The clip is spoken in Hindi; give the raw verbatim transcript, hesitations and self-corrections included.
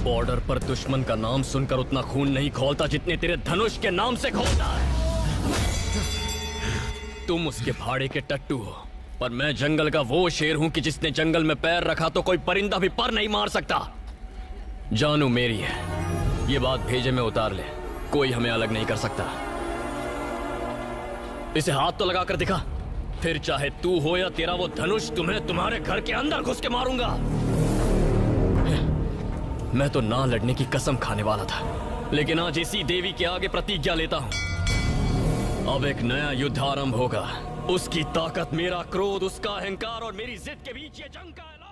बॉर्डर पर दुश्मन का नाम सुनकर उतना खून नहीं खौलता जितने तेरे धनुष के नाम से खौलता है। तुम उसके भाड़े के टट्टू हो, पर मैं जंगल का वो शेर हूं कि जिसने जंगल में पैर रखा तो कोई परिंदा भी पर नहीं मार सकता। जानू मेरी है, ये बात भेजे में उतार ले, कोई हमें अलग नहीं कर सकता। इसे हाथ तो लगा कर दिखा, फिर चाहे तू हो या तेरा वो धनुष, तुम्हें तुम्हारे घर के अंदर घुस के मारूंगा। मैं तो ना लड़ने की कसम खाने वाला था, लेकिन आज इसी देवी के आगे प्रतिज्ञा लेता हूं। अब एक नया युद्ध आरंभ होगा। उसकी ताकत, मेरा क्रोध, उसका अहंकार और मेरी जिद के बीच ये जंग का